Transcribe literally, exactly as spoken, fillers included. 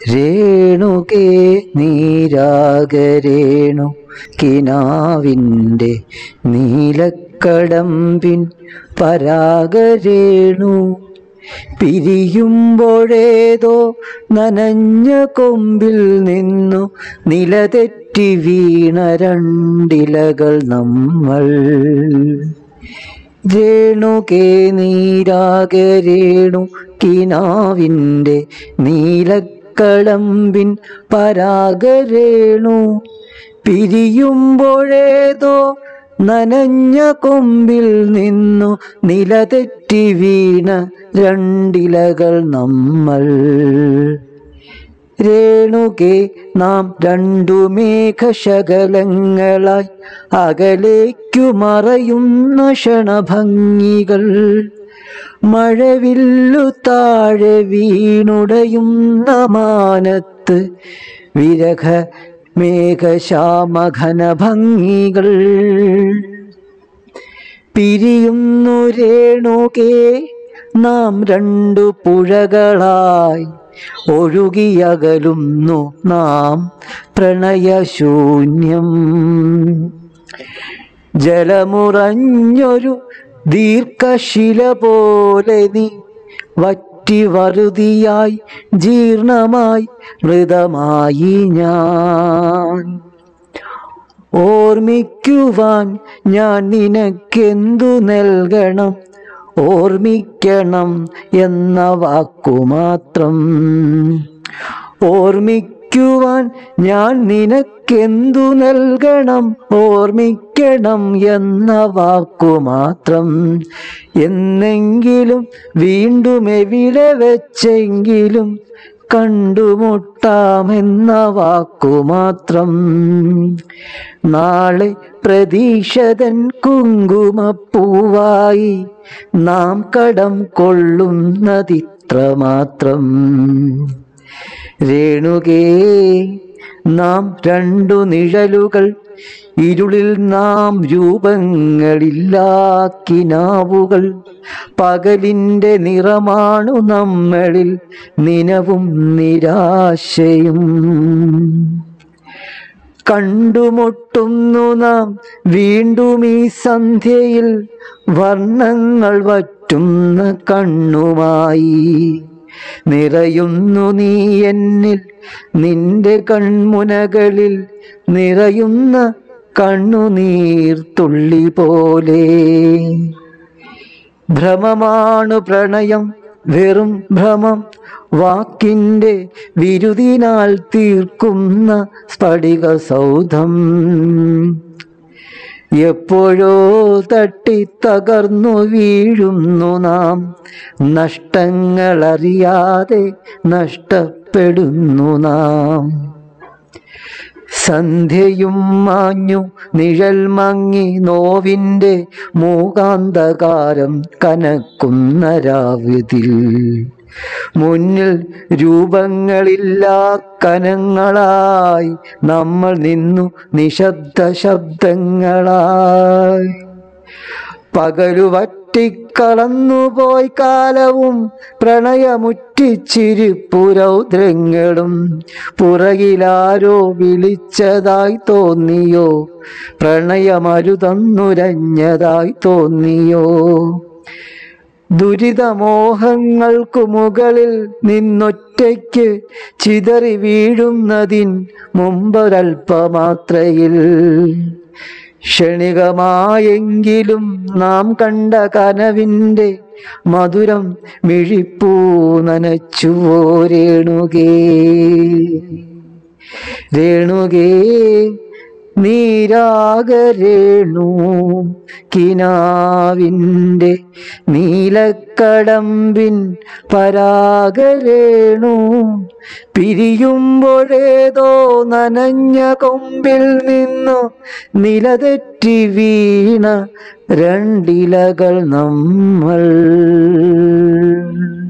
രേണുകേ നീരാഗരേണു കിനാവിൻ്റെ നീലക്കടമ്പിൻ പരാഗരേണു പിരിയുമ്പോഴേതോ നനഞ്ഞ കൊമ്പിൽ നിന്നു നിലതെറ്റി വീണ രണ്ടിലകൾ നമ്മൾ. രേണുകേ നീരാഗരേണു കിനാവിൻ്റെ നീലക്കടമ്പിൻ പരാഗരേണു പിരിയുമ്പോഴേതോ നനഞ്ഞ കൊമ്പിൽ നിന്നു നിലതെറ്റി വീണ രണ്ടിലകൾ നമ്മൾ. രേണുകേ നാം രണ്ടു മേഘശകലങ്ങളായി അകലേക്കു മറയുന്ന ക്ഷണഭംഗികൾ. മഴവില്ലു താഴെ വീണുടയുന്ന മാനത്ത് വിരഹ മേഘശ്യാമഘനഭംഗികൾ. പിരിയുന്നു രേണുകേ നാം രണ്ടു പുഴകളായി ഒഴുകിയകലുന്നു നാം പ്രണയശൂന്യം. ജലമുറഞ്ഞൊരു ദീർഘശില പോലെ നീ വറ്റി വറുതിയായി ജീർണമായി മൃതമായി ഞാൻ. ഓർമ്മിക്കുവാൻ ഞാൻ നിനക്കെന്തു നൽകണം, ഓർമ്മിക്കണം എന്ന വാക്കുമാത്രം. ഓർമ്മിക്കുവാൻ ഞാൻ നിനക്കെന്തു നൽകണം, ഓർമ്മിക്കണം എന്ന വാക്കുമാത്രം. എന്നെങ്കിലും വീണ്ടും എവിടെ വെച്ചെങ്കിലും കണ്ടുമുട്ടാമെന്ന വാക്കുമാത്രം. നാളെ പ്രതീക്ഷതൻ കുങ്കുമപ്പൂവായി നാം കടം കൊള്ളുന്നതിത്രമാത്രം. രേണുകേ നാം രണ്ടു നിഴലുകൾ, ഇരുളിൽ നാം രൂപങ്ങളില്ലാക്കിനാവുകൾ. പകലിൻ്റെ നിറമാണു നമ്മളിൽ നിനവും നിരാശയും. കണ്ടുമുട്ടുന്നു നാം വീണ്ടും ഈ സന്ധ്യയിൽ വർണ്ണങ്ങൾ വറ്റുന്ന കണ്ണുമായി. നിറയുന്നു നീ എന്നിൽ, നിന്റെ കൺമുനകളിൽ നിറയുന്ന കണ്ണുനീർത്തുള്ളി പോലെ. ഭ്രമമാണു പ്രണയം, വെറും ഭ്രമം, വാക്കിൻ്റെ വിരുദിനാൽ തീർക്കുന്ന സ്ഫടിക സൗധം. എപ്പോഴോ തട്ടി തകർന്നു വീഴുന്നു നാം, നഷ്ടങ്ങളറിയാതെ നഷ്ടപ്പെടുന്നു നാം. സന്ധ്യയും മാഞ്ഞു നിഴൽ മങ്ങി നോവിൻ്റെ മൂകാന്തകാരം കനക്കുന്ന രാവിതിൽ. മുന്നിൽ രൂപങ്ങളില്ലാ കനങ്ങളായി നമ്മൾ നിന്നു നിശബ്ദ ശബ്ദങ്ങളായി. പകലു വറ്റിക്കളന്നുപോയി കാലവും പ്രണയമുറ്റിച്ചിരിപ്പുരൗദ്രങ്ങളും. പുറകിലാരോ വിളിച്ചതായി തോന്നിയോ, പ്രണയമരുതന്നുരഞ്ഞതായി തോന്നിയോ. ദുരിതമോഹങ്ങൾക്കു മുകളിൽ നിന്നൊറ്റയ്ക്ക് ചിതറി വീഴുന്നതിൻ മുമ്പൊരൽപ്പമാത്രയിൽ ക്ഷണികമായെങ്കിലും നാം കണ്ട കനവിൻ്റെ മധുരം മിഴിപ്പൂ നനച്ചുവോ രേണുകേ. രേണുകേ നീരാഗരേണു കിനാവിൻ്റെ നീലക്കടമ്പിൻ പരാഗരേണു പിരിയുമ്പോഴേതോ നനഞ്ഞ കൊമ്പിൽ നിന്നു നിലതെറ്റി വീണ രണ്ടിലകൾ നമ്മൾ.